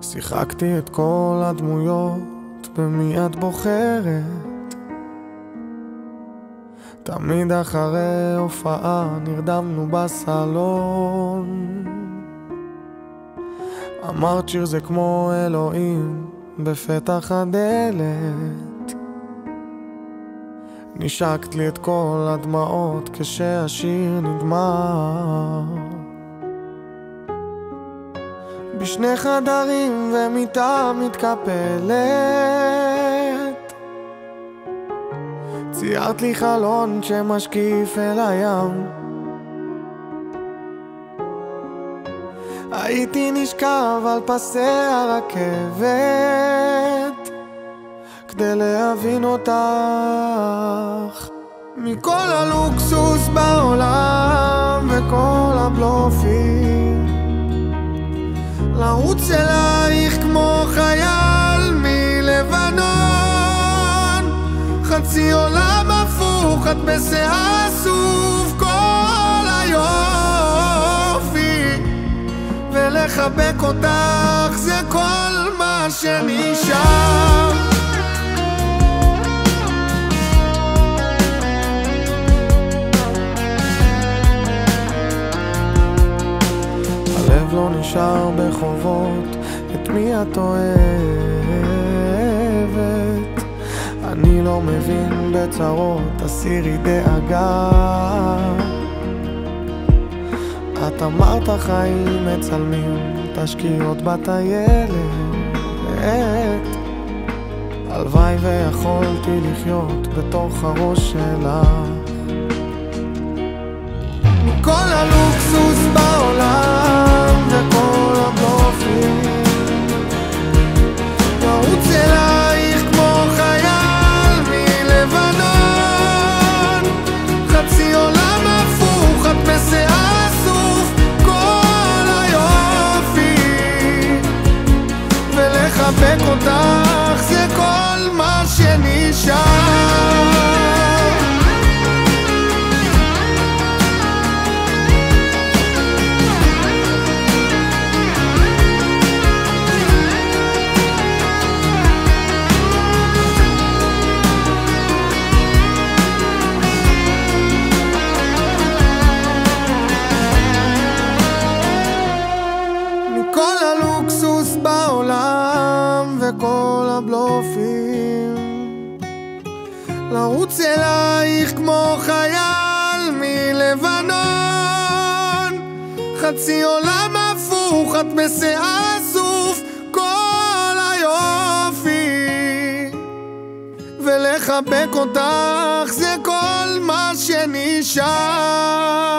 שיחקתי את כל הדמויות במי את בוחרת. תמיד אחרי הופעה נרדמנו בסלון. אמרת שיר זה כמו אלוהים בפתח הדלת. נשקת לי את כל הדמעות כשהשיר נגמר. בשני חדרים ומיטה מתקפלת, ציירת לי חלון שמשקיף אל הים. הייתי נשכב על פסי הרכבת כדי להבין אותך. מכל הלוקסוס בעולם וכל הבלופים, לרוץ אלייך כמו חייל מלבנון. חצי עולם הפוך, את בשיער אסוף כל היופי, ולחבק אותך זה כל מה שנשאר. הלב לא נשאר בחובות, את מי את אוהבת? אני לא מבין בצרות, תסירי דאגה. את אמרת החיים מצלמים, תשקיעות בטיילת. הלוואי ויכולתי לחיות בתוך הראש שלך. מכל הלוקסוס בעולם וכל הבלופים, לרוץ אלייך כמו חייל מלבנון. חצי עולם הפוך, את בשיער אסוף כל היופי, ולחבק אותך זה כל מה שנשאר. בעולם וכל הבלופים, לרוץ אלייך כמו חייל מלבנון. חצי עולם הפוך, את בשיער אסוף כל היופי, ולחבק אותך זה כל מה שנשאר.